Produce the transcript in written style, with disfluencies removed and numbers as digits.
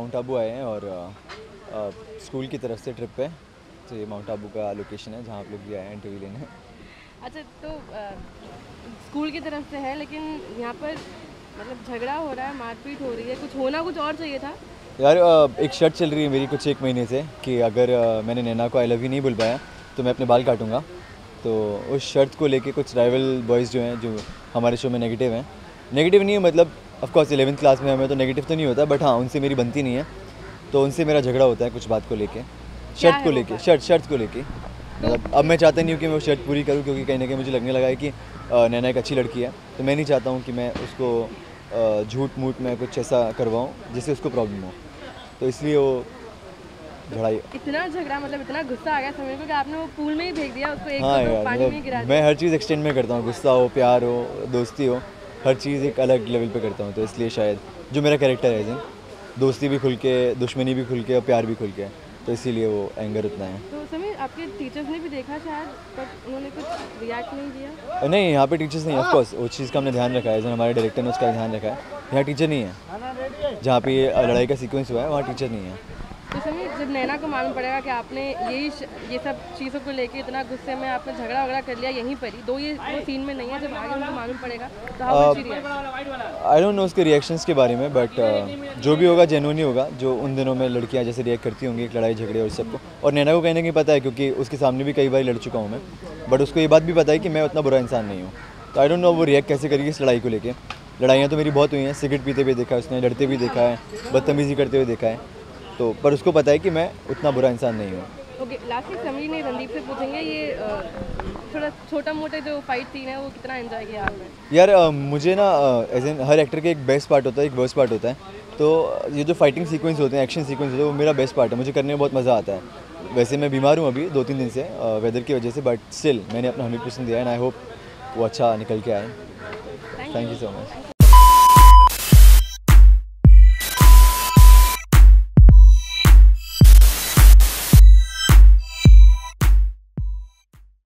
Mount Abu आए हैं और स्कूल की तरफ से ट्रिप पे। तो ये माउंट आबू का लोकेशन है जहाँ आप लोग भी आए हैं इंटरव्यू लेने। अच्छा, तो स्कूल की तरफ से है, लेकिन यहाँ पर मतलब झगड़ा हो रहा है, मारपीट हो रही है, कुछ और चाहिए था। यार एक शर्त चल रही है मेरी कुछ 1 महीने से कि अगर मैंने नैना को आई लव यू नहीं बोल पाया तो मैं अपने बाल काटूंगा। तो उस शर्त को लेके कुछ राइवल बॉयज़ जो हैं जो हमारे शो में नेगेटिव हैं, नेगेटिव नहीं है मतलब ऑफकोर्स 11th क्लास में हमें तो नेगेटिव तो नहीं होता, बट हाँ उनसे मेरी बनती नहीं है। तो उनसे मेरा झगड़ा होता है कुछ बात को लेके, शर्त को लेके, शर्त को लेके। मतलब अब मैं चाहता नहीं हूँ कि मैं वो शर्त पूरी करूँ, क्योंकि कहीं ना कहीं मुझे लगने लगा है कि नैना एक अच्छी लड़की है। तो मैं नहीं चाहता हूँ कि मैं उसको झूठ मूठ में कुछ ऐसा करवाऊँ जिससे उसको प्रॉब्लम हो। तो इसलिए वो झड़ाई। इतना झगड़ा, मतलब इतना गुस्सा आ गया समय को कि आपने वो पूल में ही फेंक दिया उसको, एक हाँ तो यार, पानी में गिरा मतलब दिया। मैं हर चीज़ एक्सटेंड में करता हूँ, गुस्सा हो, प्यार हो, दोस्ती हो, हर चीज़ एक अलग लेवल पे करता हूँ। तो इसलिए शायद जो मेरा कैरेक्टर है जिन दोस्ती भी खुल के, दुश्मनी भी खुल के और प्यार भी खुल के, तो इसीलिए वो एंगर उतना है। तो समय आपके टीचर्स ने भी देखा शायद, बट उन्होंने कुछ रिएक्ट नहीं दिया। नहीं, यहाँ पे टीचर्स नहीं, ऑफकोर्स वो चीज़ का हमने ध्यान रखा है, जो हमारे डायरेक्टर ने उसका ध्यान रखा है। यहाँ टीचर नहीं है, जहाँ पे ये लड़ाई का सीक्वेंस हुआ है वहाँ टीचर नहीं है। तो समय जब नैना को मालूम पड़ेगा कि आपने ये सब चीज़ों को लेके इतना गुस्से में आपने झगड़ा वगड़ा कर लिया यहीं पर ही, दो ये वो सीन में नहीं है, जब आगे उनको मालूम पड़ेगा तो how will she react. I don't know उसके रिएक्शंस के बारे में, बट जो भी होगा जेन्युइन ही होगा। जो उन दिनों में लड़कियां जैसे रिएक्ट करती होंगी एक लड़ाई झगड़े और सबको, और नैना को कहने की पता है क्योंकि उसके सामने भी कई बार लड़ चुका हूँ मैं, बट उसको ये बात भी पता है कि मैं उतना बुरा इंसान नहीं हूँ। तो आई डोंट नो वो रिएक्ट कैसे करेगी इस लड़ाई को लेके। लड़ाइयाँ तो मेरी बहुत हुई हैं, सिगरेट पीते हुए देखा है उसने, लड़ते भी देखा है, बदतमीज़ी करते हुए देखा है। तो पर उसको पता है कि मैं उतना बुरा इंसान नहीं हूँ। ओके, लास्ट में समी ने रणदीप से पूछेंगे ये थोड़ा छोटा मोटा जो फाइट सीन है वो कितना एंजॉय किया आपने। यार मुझे ना एज एन हर एक्टर के एक बेस्ट पार्ट होता है, एक वर्स्ट पार्ट होता है। तो ये जो फाइटिंग सीक्वेंस होते हैं, एक्शन सीक्वेंस होते हैं, वो मेरा बेस्ट पार्ट है, मुझे करने में बहुत मज़ा आता है। वैसे मैं बीमार हूँ अभी 2-3 दिन से वेदर की वजह से, बट स्टिल मैंने अपना 100% दिया है एंड आई होप वो अच्छा निकल के आए। Thank you so much.